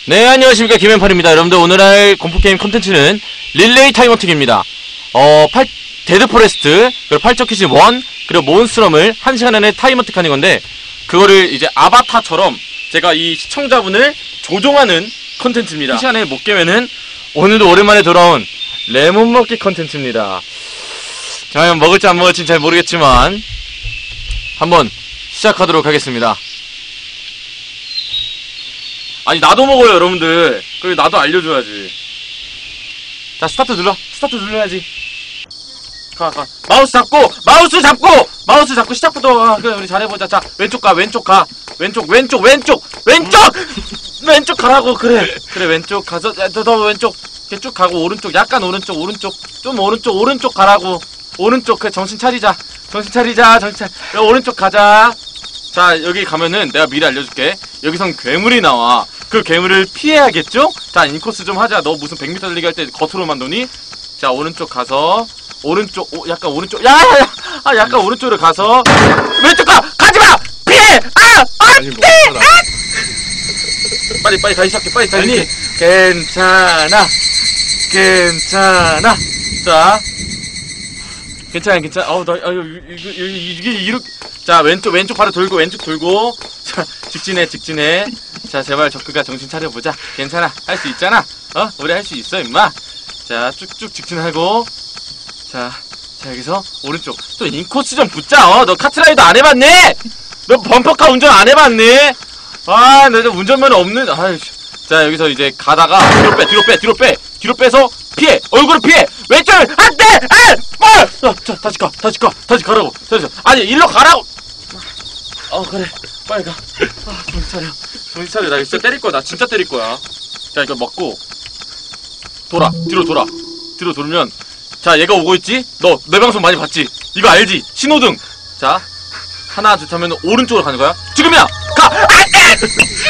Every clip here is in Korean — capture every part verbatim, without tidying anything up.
네, 안녕하십니까, 김앤팔입니다. 여러분들, 오늘 할 공포게임 콘텐츠는 릴레이 타임어택입니다. 어, 팔, 데드 포레스트, 그리고 팔적 키신 일, 그리고 몬스트럼을 한 시간 안에 타임어택 하는 건데, 그거를 이제 아바타처럼 제가 이 시청자분을 조종하는 콘텐츠입니다. 한 시간에 못 깨면은, 오늘도 오랜만에 돌아온 레몬 먹기 콘텐츠입니다. 자, 과연 먹을지 안 먹을지는 잘 모르겠지만, 한번 시작하도록 하겠습니다. 아니 나도 먹어요 여러분들. 그리고 나도 알려줘야지. 자 스타트 눌러. 스타트 눌러야지. 가 가. 마우스 잡고 마우스 잡고 마우스 잡고 시작부터. 아, 그래 우리 잘해보자. 자 왼쪽 가 왼쪽 가 왼쪽 왼쪽 왼쪽 왼쪽 왼쪽 가라고. 그래 그래 왼쪽 가서 더 더 왼쪽 이렇게 쭉 가고 오른쪽 약간 오른쪽 오른쪽 좀 오른쪽 오른쪽 가라고. 오른쪽. 그래 정신 차리자 정신 차리자 정신 차리. 오른쪽 가자. 자 여기 가면은 내가 미리 알려줄게. 여기선 괴물이 나와. 그 괴물을 피해야겠죠? 자 인코스 좀 하자. 너 무슨 백 미터 달리기 할 때 겉으로만 도니? 자 오른쪽 가서 오른쪽 오, 약간 오른쪽 야야야 아 약간 오른쪽으로 가서 왼쪽 가! 가지마! 피해! 아! 아! 피해! 아! 빨리 빨리 가기 시작해. 빨리 달리. 괜찮아 괜찮아. 자 괜찮아 괜찮아. 어우 나 아유 이거 이게 이렇게. 자 왼쪽 왼쪽 바로 돌고 왼쪽 돌고. 자 직진해 직진해. 자 제발 적그가 정신 차려보자. 괜찮아 할 수 있잖아. 어? 우리 할 수 있어 임마. 자 쭉쭉 직진하고. 자, 자 여기서 오른쪽 또 인코스 좀 붙자. 어? 너 카트라이더 안 해봤네? 너 범퍼카 운전 안 해봤네? 아 나 운전면허 없는. 아유. 자 여기서 이제 가다가 뒤로 빼 뒤로 빼 뒤로 빼 뒤로 빼서 피해. 얼굴을 피해. 왼쪽 안돼. 아! 어! 자 다시 가 다시 가 다시 가라고. 다시 가. 아니 일로 가라고. 어 그래 빨리 가. 아 정신 차려 정신 차려. 나 진짜 때릴 거야. 나 진짜 때릴 거야. 자 이거 먹고 돌아 뒤로 돌아 뒤로 돌면. 자 얘가 오고 있지? 너 내 방송 많이 봤지? 이거 알지? 신호등. 자 하나 둘 하면 오른쪽으로 가는 거야. 지금이야 가. 안돼.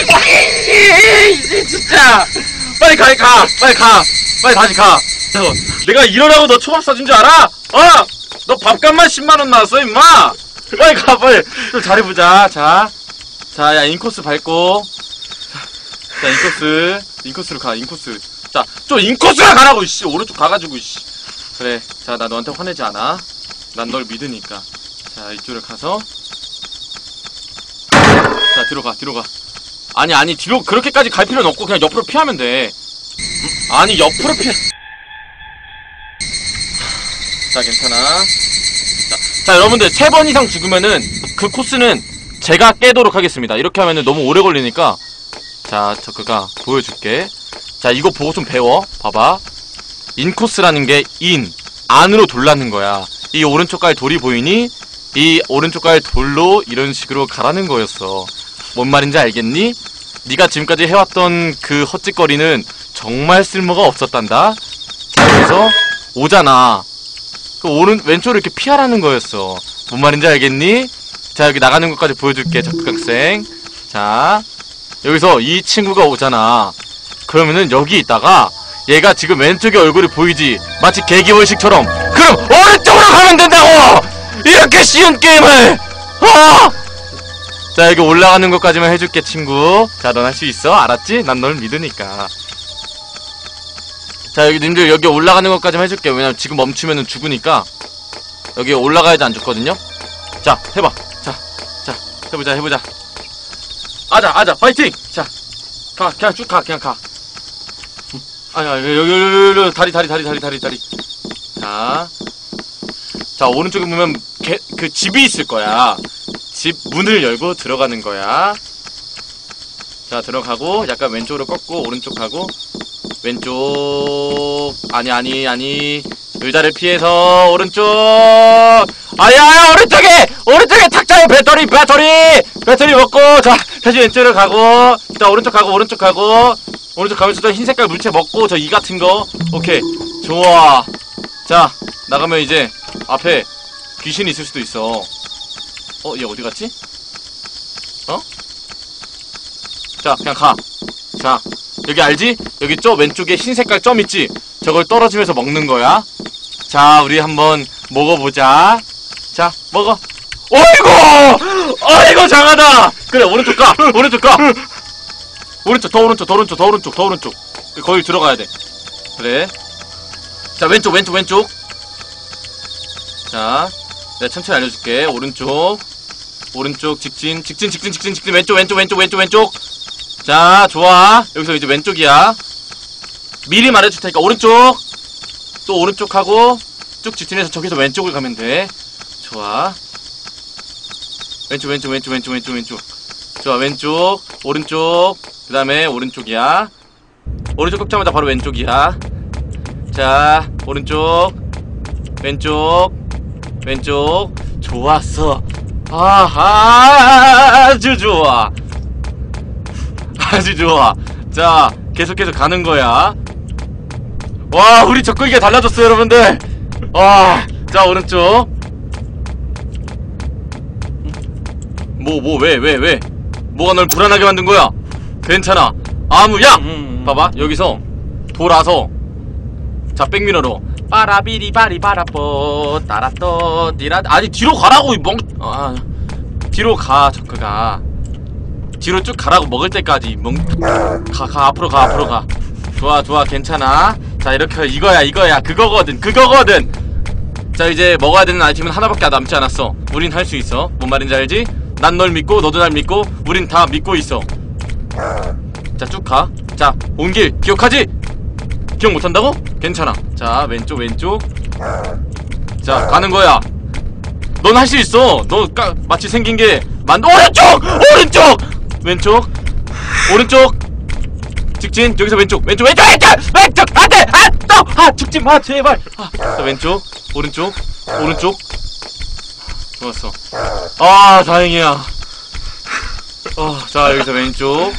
진짜 빨리 가 가 빨리 가 빨리 다시 가. 내가 이러라고 너 초밥 사준 줄 알아? 어? 너 밥값만 십만 원 나왔어 임마. 빨리 가 빨리. 좀 잘해보자. 자 자 야 인코스 밟고. 자, 자 인코스 인코스로 가. 인코스. 자 좀 인코스로 가라고 이씨. 오른쪽 가가지고 이씨. 그래 자 나 너한테 화내지 않아. 난 널 믿으니까. 자 이쪽으로 가서. 자 뒤로 가 뒤로 가. 아니 아니 뒤로 그렇게까지 갈 필요는 없고 그냥 옆으로 피하면 돼. 아니 옆으로 피해. 자 괜찮아. 자, 자 여러분들 세 번 이상 죽으면은 그 코스는 제가 깨도록 하겠습니다. 이렇게 하면은 너무 오래 걸리니까. 자 저그가 보여줄게. 자 이거 보고 좀 배워. 봐봐. 인코스라는 게 인 안으로 돌라는 거야. 이 오른쪽 갈 돌이 보이니? 이 오른쪽 갈 돌로 이런 식으로 가라는 거였어. 뭔 말인지 알겠니? 네가 지금까지 해왔던 그 헛짓거리는 정말 쓸모가 없었단다. 그래서 오잖아. 그 오른 왼쪽으로 이렇게 피하라는 거였어. 뭔 말인지 알겠니? 자 여기 나가는 것까지 보여줄게. 적극학생. 자 여기서 이 친구가 오잖아. 그러면은 여기 있다가 얘가 지금 왼쪽에 얼굴이 보이지? 마치 개기원식처럼. 그럼 오른쪽으로 가면 된다고! 이렇게 쉬운 게임을! 어! 자 여기 올라가는 것까지만 해줄게 친구. 자 넌 할 수 있어. 알았지? 난 널 믿으니까. 자 여기 님들 여기 올라가는 것까지만 해줄게. 왜냐면 지금 멈추면은 죽으니까. 여기 올라가야지 안 죽거든요. 자 해봐. 자 자 해보자 해보자. 아자 아자 파이팅. 자 가 그냥 쭉 가 그냥 가. 아니야 여기 여기 여기 다리 다리 다리 다리 다리 다리. 자 자 오른쪽에 보면 개, 그 집이 있을 거야. 집 문을 열고 들어가는 거야. 자 들어가고 약간 왼쪽으로 꺾고 오른쪽 가고 왼쪽. 아니 아니 아니 의자를 피해서 오른쪽. 아야 오른쪽에 오른쪽에 탁자에 배터리 배터리 배터리 먹고. 자 다시 왼쪽으로 가고. 자 오른쪽 가고 오른쪽 가고 오른쪽 가면서 또 흰색깔 물체 먹고 저 이 같은 거. 오케이 좋아. 자 나가면 이제 앞에 귀신이 있을 수도 있어. 어 얘 어디 갔지? 어? 자 그냥 가. 자 여기 알지? 여기 저 왼쪽에 흰색깔 점 있지? 저걸 떨어지면서 먹는 거야. 자 우리 한번 먹어보자. 자 먹어. 어이구 어이구 장하다. 그래 오른쪽 가 오른쪽 가. 오른쪽 더 오른쪽 더 오른쪽 더 오른쪽 더 오른쪽. 거기 들어가야 돼. 그래. 자 왼쪽 왼쪽 왼쪽. 자 내가 천천히 알려줄게. 오른쪽 오른쪽 직진 직진 직진 직진 직진 왼쪽 왼쪽 왼쪽 왼쪽 왼쪽. 자 좋아. 여기서 이제 왼쪽이야. 미리 말해줄 테니까 오른쪽 또 오른쪽 하고 쭉 직진해서 저기서 왼쪽을 가면 돼. 좋아. 왼쪽 왼쪽 왼쪽 왼쪽 왼쪽 왼쪽. 좋아. 왼쪽 오른쪽 그 다음에 오른쪽이야. 오른쪽 꺾자마자 바로 왼쪽이야. 자 오른쪽 왼쪽 왼쪽. 좋았어. 아 아주 좋아. 아주 좋아. 자 계속해서 가는 거야. 와 우리 적극기가 달라졌어요 여러분들. 와 자 오른쪽. 뭐 뭐 왜 왜 왜 뭐가 널 불안하게 만든 거야? 괜찮아. 아무 야 봐봐 여기서 돌아서 자 백미러로 빠라비리바리 바라뽀 따라떠 디라. 아니 뒤로 가라고 이 멍. 아 뒤로 가 적극아. 뒤로 쭉 가라고 먹을 때까지 멍. 가 가 앞으로 가 앞으로 가. 좋아 좋아 괜찮아. 자 이렇게 이거야 이거야 그거거든 그거거든. 자 이제 먹어야 되는 아이템은 하나밖에 남지 않았어. 우린 할 수 있어. 뭔 말인지 알지? 난 널 믿고 너도 날 믿고 우린 다 믿고 있어. 자 쭉 가. 자 온 길 기억하지? 기억 못한다고? 괜찮아. 자 왼쪽 왼쪽. 자 가는 거야. 넌 할 수 있어. 너 까, 마치 생긴 게 만. 오른쪽 오른쪽 왼쪽 오른쪽 직진. 여기서 왼쪽 왼쪽 왼쪽 왼쪽 왼쪽 안돼 아또아 직진 마 제발. 아, 자 왼쪽 오른쪽 오른쪽. 좋았어. 아 다행이야. 어, 자 여기서 왼쪽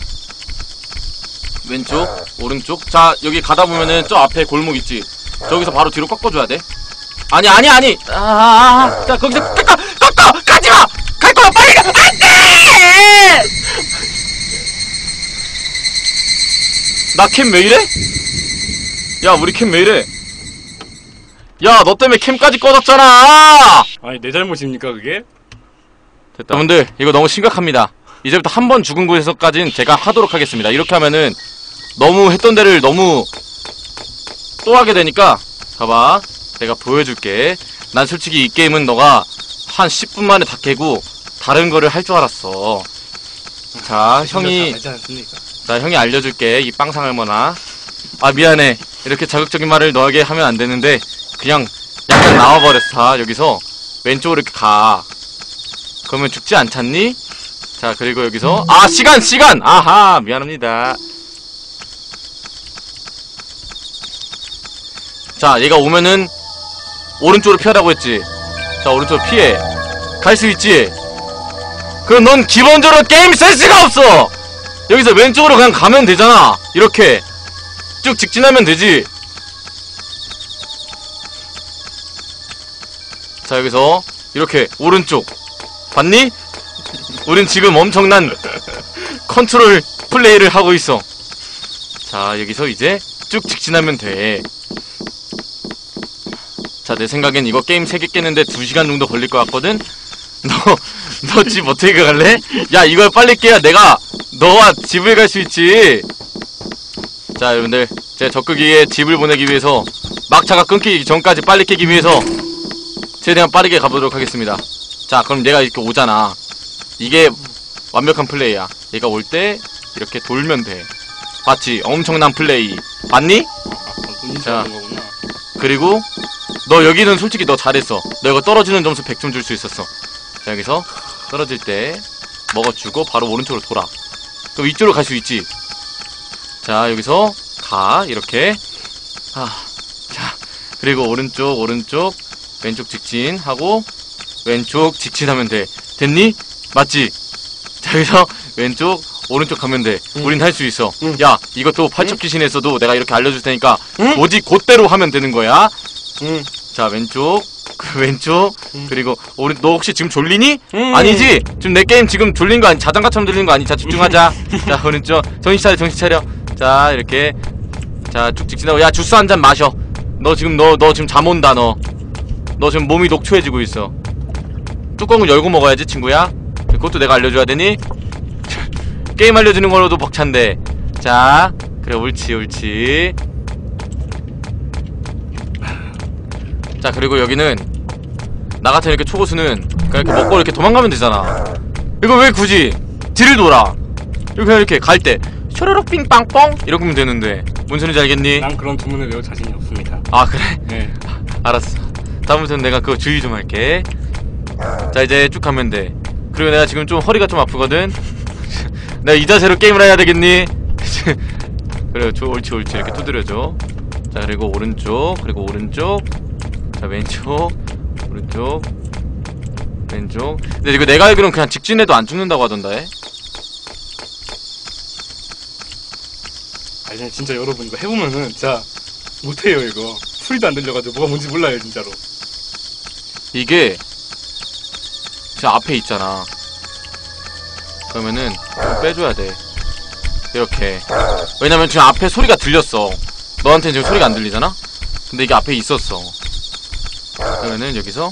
왼쪽 오른쪽. 자 여기 가다 보면은 저 앞에 골목 있지. 저기서 바로 뒤로 꺾어줘야 돼. 아니 아니 아니. 아, 자 거기서 꺾어 꺾어 가지마. 갈 거야 빨리 가. 안돼. 나 캠 왜 이래? 야 우리 캠 왜 이래? 야 너 때문에 캠까지 꺼졌잖아. 아니 내 잘못입니까 그게? 됐다. 여러분들 이거 너무 심각합니다. 이제부터 한 번 죽은 곳에서까지는 제가 하도록 하겠습니다. 이렇게 하면은 너무 했던 데를 너무 또 하게 되니까. 봐봐 내가 보여줄게. 난 솔직히 이 게임은 너가 한 십 분 만에 다 깨고 다른 거를 할 줄 알았어. 자 형이 알지 않습니까? 자 형이 알려줄게 이 빵상할머나. 아 미안해 이렇게 자극적인 말을 너에게 하면 안 되는데 그냥 약간 나와버렸어. 여기서 왼쪽으로 이렇게 가. 그러면 죽지 않잖니? 자 그리고 여기서 아 시간 시간 아하 미안합니다. 자 얘가 오면은 오른쪽으로 피하라고 했지. 자 오른쪽으로 피해. 갈 수 있지. 그럼 넌 기본적으로 게임 센스가 없어. 여기서 왼쪽으로 그냥 가면 되잖아. 이렇게 쭉 직진하면 되지. 자 여기서 이렇게 오른쪽 봤니? 우린 지금 엄청난 컨트롤 플레이를 하고 있어. 자 여기서 이제 쭉 직진하면 돼. 자 내 생각엔 이거 게임 세 개 깨는데 두 시간 정도 걸릴 것 같거든? 너, 너 집 어떻게 갈래? 야 이걸 빨리 깨야 내가 너와 집을 갈 수 있지. 자 여러분들 제 적극기에 집을 보내기 위해서 막차가 끊기기 전까지 빨리 깨기 위해서 최대한 빠르게 가보도록 하겠습니다. 자 그럼 얘가 이렇게 오잖아. 이게 완벽한 플레이야. 얘가 올 때 이렇게 돌면 돼. 봤지? 엄청난 플레이 봤니? 아, 자 거구나. 그리고 너 여기는 솔직히 너 잘했어. 너 이거 떨어지는 점수 백 점 줄 수 있었어. 자 여기서 떨어질 때 먹어주고 바로 오른쪽으로 돌아. 그럼 이쪽으로 갈 수 있지. 자 여기서 가 이렇게. 아, 자 그리고 오른쪽 오른쪽 왼쪽 직진하고 왼쪽 직진하면 돼. 됐니? 맞지? 자 여기서 왼쪽 오른쪽 가면 돼. 응. 우린 할 수 있어. 응. 야 이것도 팔척 귀신에서도 내가 이렇게 알려줄 테니까 응? 오직 그대로 하면 되는 거야. 응. 자 왼쪽 그 왼쪽 응. 그리고 오른. 너 혹시 지금 졸리니? 응. 아니지? 지금 내 게임 지금 졸린 거 아니? 자장가처럼 졸린 거 아니? 자 집중하자. 자 오른쪽 정신 차려 정신 차려. 자 이렇게 자 쭉 직진하고. 야 주스 한 잔 마셔. 너 지금 너 너 지금 잠 온다. 너 너 지금 몸이 녹초해지고 있어. 뚜껑을 열고 먹어야지 친구야. 그것도 내가 알려줘야 되니? 게임 알려주는 걸로도 벅찬데. 자, 그래, 옳지, 옳지. 자, 그리고 여기는 나 같은 이렇게 초고수는 그냥 이렇게 먹고 이렇게 도망가면 되잖아. 이거 왜 굳이 뒤를 돌아? 이렇게 그냥 이렇게 갈 때 쇼로록 빙빵뽕 이렇게 하면 되는데. 뭔 소리인지 알겠니? 난 그런 주문을 외울 자신이 없습니다. 아, 그래? 네. 알았어. 다음부터는 내가 그거 주의 좀 할게. 자, 이제 쭉 가면 돼. 그리고 내가 지금 좀 허리가 좀 아프거든. 내가 이 자세로 게임을 해야 되겠니? 그래, 저 옳지 옳지 이렇게 두드려줘. 자, 그리고 오른쪽, 그리고 오른쪽, 자, 왼쪽, 오른쪽, 왼쪽. 근데 이거 내가 알기로는 그냥 직진해도 안 죽는다고 하던데. 아니 진짜 여러분 이거 해보면은 진짜 못해요 이거. 소리도 안 들려가지고 뭐가 뭔지 몰라요 진짜로. 이게 저 앞에 있잖아. 그러면은 좀 빼줘야 돼. 이렇게. 왜냐면 지금 앞에 소리가 들렸어. 너한테는 지금 소리가 안 들리잖아? 근데 이게 앞에 있었어. 그러면은 여기서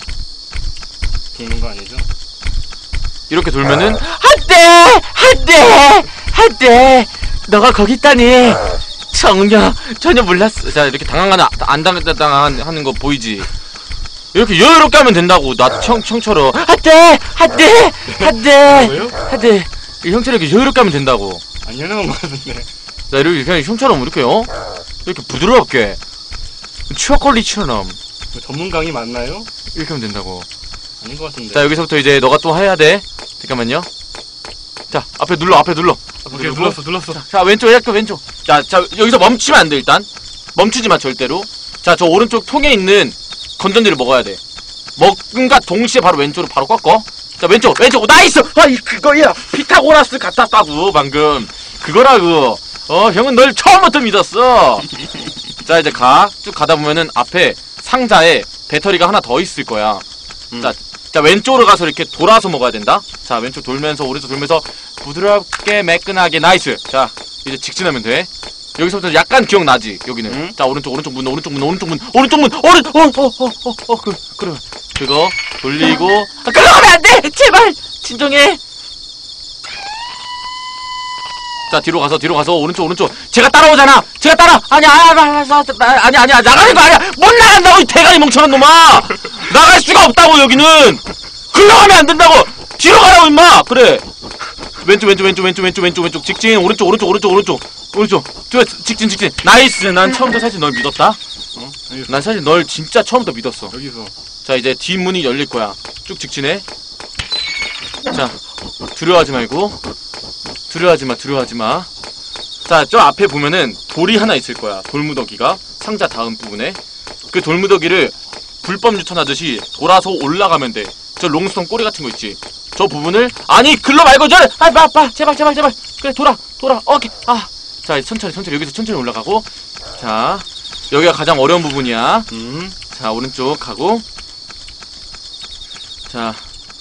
죽는 거 아니죠? 이렇게 돌면은 안돼! 안돼! 안돼! 너가 거기 있다니! 전혀 전혀 몰랐어. 자, 이렇게 당황하는 안 당황하는 거 보이지? 이렇게 여유롭게 하면 된다고. 나 청, 청처럼 안돼! 안돼! 안돼! 왜요? 안돼! 형처럼 이렇게 여유롭게 하면 된다고. 안 열나는 거 같은데. 자, 이렇게 그냥 형처럼 이렇게 어? 이렇게 부드럽게 초콜릿처럼 뭐 전문 강의 맞나요? 이렇게 하면 된다고. 아닌 것 같은데. 자, 여기서부터 이제 너가 또 해야 돼. 잠깐만요. 자, 앞에 눌러, 앞에 눌러. 앞에 오케이 누르고. 눌렀어 눌렀어. 자, 자, 왼쪽, 약간 왼쪽. 자, 자, 여기서 멈추면 안 돼, 일단. 멈추지 마, 절대로. 자, 저 오른쪽 통에 있는 건전지를 먹어야 돼. 먹은가 동시에 바로 왼쪽으로 바로 꺾어. 자, 왼쪽, 왼쪽. 나이스! 아, 이, 그거야. 피타고라스 같았다고, 방금. 그거라고. 어, 형은 널 처음부터 믿었어. 자, 이제 가. 쭉 가다 보면은 앞에 상자에 배터리가 하나 더 있을 거야. 음. 자, 자, 왼쪽으로 가서 이렇게 돌아서 먹어야 된다. 자, 왼쪽 돌면서 오른쪽 돌면서 부드럽게 매끈하게. 나이스. 자, 이제 직진하면 돼. 여기서부터 약간 기억나지? 여기는. 응? 자, 오른쪽 오른쪽 문 오른쪽 문 오른쪽 문 오른쪽 문 오른 어어어어어 그 그래. 그거 돌리고. 아, 끌어가면 안 돼. 제발 진정해. 자, 뒤로 가서 뒤로 가서 오른쪽 오른쪽. 제가 따라오잖아. 제가 따라. 아니야 아니야 아니야 아니야 나가는 거 아니야. 못 나간다고 이 대가리 멍청한 놈아. 나갈 수가 없다고 여기는. 흘러가면 안 된다고. 뒤로 가라고 임마. 그래. 왼쪽 왼쪽 왼쪽 왼쪽 왼쪽 왼쪽 왼쪽 직진. 오른쪽 오른쪽 오른쪽 오른쪽 오른쪽. 저 직진 직진. 나이스. 난 처음부터 사실 널 믿었다. 어? 여기서. 난 사실 널 진짜 처음부터 믿었어. 여기서. 자, 이제 뒷문이 열릴 거야. 쭉 직진해. 자, 두려워하지 말고. 두려워하지 마, 두려워하지 마. 자, 저 앞에 보면은 돌이 하나 있을 거야. 돌무더기가. 상자 다음 부분에. 그 돌무더기를 불법 유턴하듯이 돌아서 올라가면 돼. 저 롱스톤 꼬리 같은 거 있지. 저 부분을, 아니, 글로 말고 저, 아, 봐, 봐, 제발, 제발, 제발. 그래, 돌아, 돌아, 오케이. 아. 자, 천천히, 천천히, 여기서 천천히 올라가고. 자, 여기가 가장 어려운 부분이야. 음. 자, 오른쪽 가고. 자,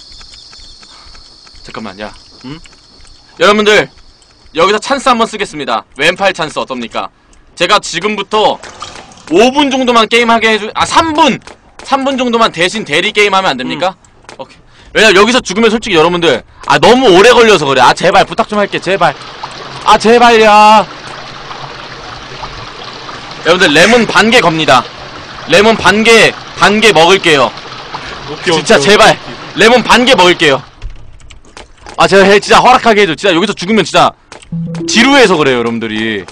잠깐만, 야. 음? 여러분들, 여기서 찬스 한번 쓰겠습니다. 왼팔 찬스 어떻습니까? 제가 지금부터 오 분 정도만 게임하게 해주, 아, 삼 분! 삼 분 정도만 대신 대리 게임하면 안 됩니까? 음. 오케이. 왜냐면 여기서 죽으면 솔직히 여러분들, 아, 너무 오래 걸려서 그래. 아, 제발, 부탁 좀 할게, 제발. 아, 제발야. 여러분들, 레몬 반 개 겁니다. 레몬 반 개, 반 개 먹을게요. 오케이, 진짜 오케이, 제발 오케이. 레몬 반 개 먹을게요. 아, 제가 해, 진짜 허락하게 해줘. 진짜 여기서 죽으면 진짜 지루해서 그래요, 여러분들이.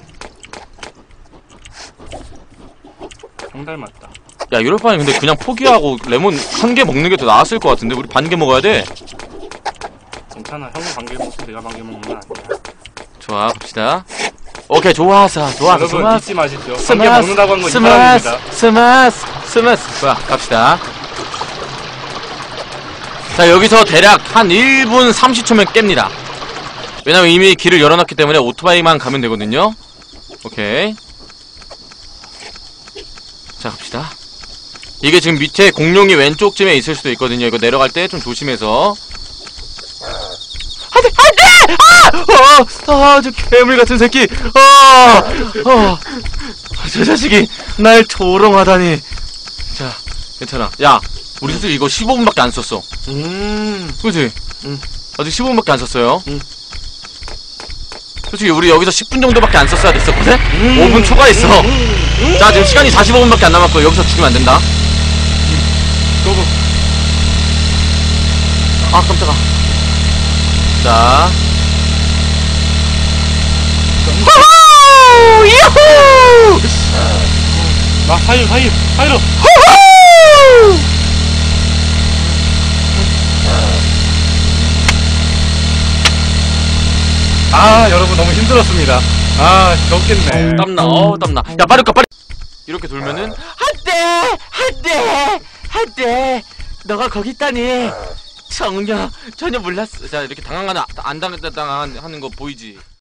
형 닮았다. 야, 이럴 바에 근데 그냥 포기하고 레몬 한 개 먹는 게 더 나았을 것 같은데. 우리 반 개 먹어야 돼. 괜찮아. 형은 반개 먹고 내가 반개 먹는 건 아니야. 좋아, 갑시다. 오케이, 좋아서 좋아서 여러분 좋아서. 잊지 마십시오. 반개 스마스 먹는다고 한 건 이 스마스 사람입니다. 스마스 스마스. 좋아, 갑시다. 자, 여기서 대략 한 일 분 삼십 초면 깹니다. 왜냐면 이미 길을 열어놨기 때문에 오토바이만 가면 되거든요. 오케이. 자, 갑시다. 이게 지금 밑에 공룡이 왼쪽쯤에 있을 수도 있거든요. 이거 내려갈 때 좀 조심해서. 안 돼! 안 돼! 아! 어! 아, 저 괴물 같은 새끼! 아! 어! 저 자식이 날 조롱하다니. 자, 괜찮아. 야, 우리 솔직히 이거 십오 분밖에 안 썼어. 음. 그치? 응. 아직 십오 분밖에 안 썼어요. 응. 솔직히 우리 여기서 십 분 정도밖에 안 썼어야 됐었거든? 오 분 초과했어. 자, 지금 시간이 사십오 분밖에 안 남았고 여기서 죽으면 안 된다. 고고. 아, 깜짝아. 자. 호호! 이후! 아, 하이로, 하이로, 하이로. 호호! 아, 여러분 너무 힘들었습니다. 아, 덥겠네. 땀나, 어, 땀나. 야, 빨리 가, 빨리! 이렇게 돌면은, 안 돼! 안 돼! 안 돼! 너가 거기 있다니! 전혀, 전혀 몰랐어. 자, 이렇게 당황하는, 안 당하는 거 보이지?